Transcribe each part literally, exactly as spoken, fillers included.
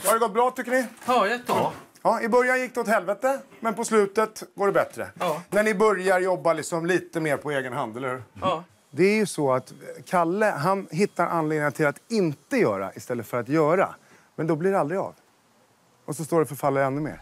Har det gått bra tycker ni? Ja, jättebra. Ja. Ja, i början gick det åt helvete, men på slutet går det bättre. Ja. När ni börjar jobba liksom lite mer på egen hand, eller hur? Ja. Det är ju så att Kalle, han hittar anledningar till att inte göra istället för att göra. Men då blir det aldrig av. Och så står det förfaller ännu mer.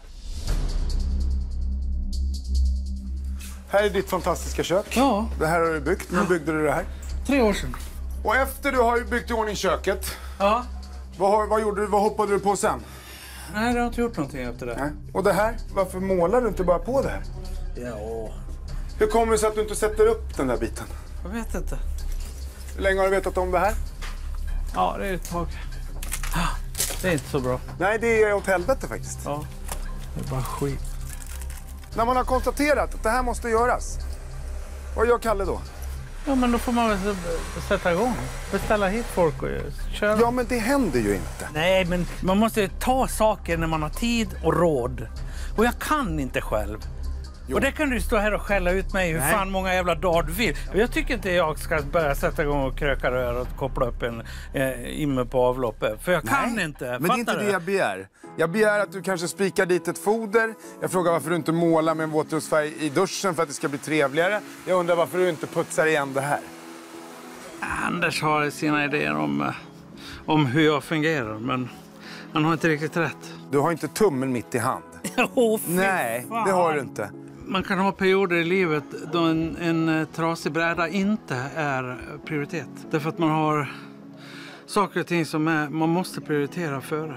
Här är ditt fantastiska kök. Ja. Det här har du byggt. När byggde du det här? Tre år sedan. Och efter du har byggt i ordning köket, Ja. vad, har- vad gjorde du? Vad hoppade du på sen? Nej, jag har inte gjort någonting efter det. Nej. Och det här, varför målar du inte bara på det här? Ja, Hur kommer det sig att du inte sätter upp den där biten? jag vet inte. Hur länge har du vetat om det här? Ja, det är ett tag. Det är inte så bra. Nej, det är åt helvete faktiskt. Ja. Det är bara skit. När man har konstaterat att det här måste göras, vad gör Kalle då? Ja, men då får man väl sätta igång. Beställa hit folk och köra. Ja, men det händer ju inte. Nej, men man måste ta saker när man har tid och råd. Och jag kan inte själv. Jo. Och det kan du stå här och skälla ut mig hur Nej. fan många jävla dagar du vill. Jag tycker inte jag ska börja sätta igång och kröka rör och koppla upp en eh, imme på avloppet. För jag kan Nej, inte. men det är Fattar inte du? det jag begär. Jag begär att du kanske spikar dit ett foder. Jag frågar varför du inte målar med en våtrostfärg i duschen för att det ska bli trevligare. Jag undrar varför du inte putsar igen det här. Anders har sina idéer om, eh, om hur jag fungerar, men han har inte riktigt rätt. Du har inte tummen mitt i hand. Åh, fy Nej, fan. det har du inte. Man kan ha perioder i livet då en, en eh, trasig bräda inte är prioritet. Därför att man har saker och ting som är, man måste prioritera före.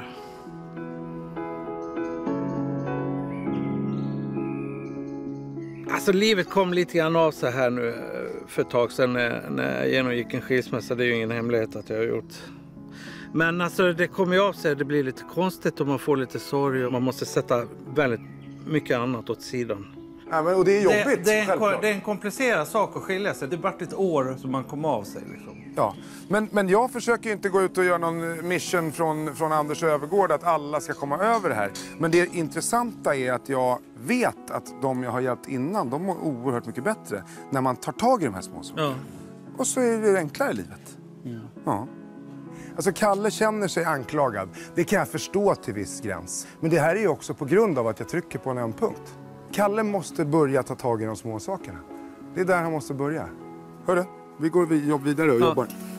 Alltså livet kom lite grann av sig här nu eh, för ett tag sedan när, när jag genomgick en skilsmässa. Det är ju ingen hemlighet att jag har gjort. Men alltså det kommer ju av sig, det blir lite konstigt och man får lite sorg och man måste sätta väldigt mycket annat åt sidan. Ja, men, och det är jobbigt, det, det, är en, självklart. det är en komplicerad sak att skilja sig. Det är bara ett år som man kom av sig. Liksom. Ja, men, men jag försöker ju inte gå ut och göra någon mission från, från Anders Övergård att alla ska komma över det här. Men det intressanta är att jag vet att de jag har hjälpt innan, de mår oerhört mycket bättre när man tar tag i de här små sakerna. Ja. Och så är det enklare i livet. Ja. Ja. Alltså Kalle känner sig anklagad. Det kan jag förstå till viss gräns. Men det här är ju också på grund av att jag trycker på en öm punkt. Kalle måste börja ta tag i de små sakerna. Det är där han måste börja. Hörru, vi går vid, jobb vidare och Ja. jobbar.